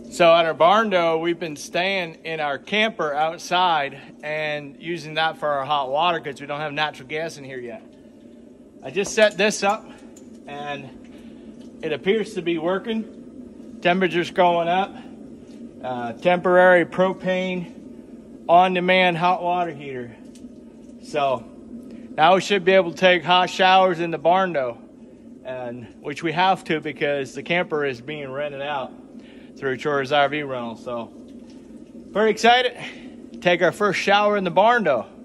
So at our barn door, we've been staying in our camper outside and using that for our hot water because we don't have natural gas in here yet. I just set this up and it appears to be working. Temperature's going up. Temporary propane on-demand hot water heater. So now we should be able to take hot showers in the barn door, and which we have to because the camper is being rented out through Chores RV rental. So pretty excited. Take our first shower in the barn door.